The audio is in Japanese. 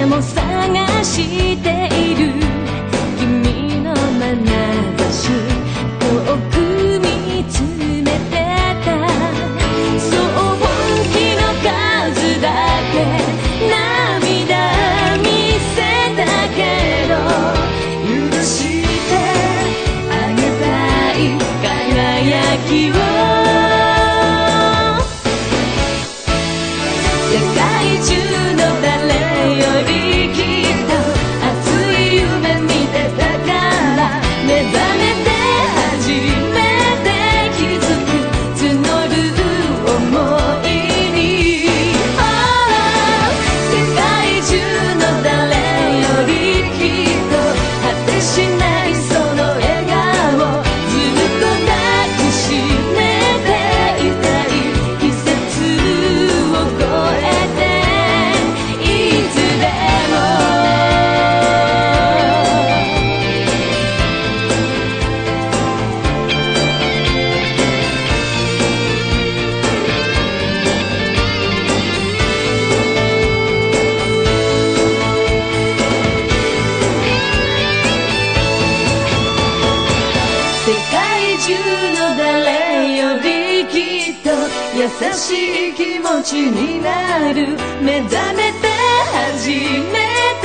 も探している君の眼差し遠く見つめてた。そう本気の数だけ涙見せたけど許してあげたい輝きを。世界中の誰よりきっと熱い夢見てたから目覚めて初めて気づく募る想いに、世界中の誰よりきっと果てしないその笑顔ずっと抱きしめていたい季節を越えていつでも。世界中の誰よりきっと優しい気持ちになる。目覚めて初めて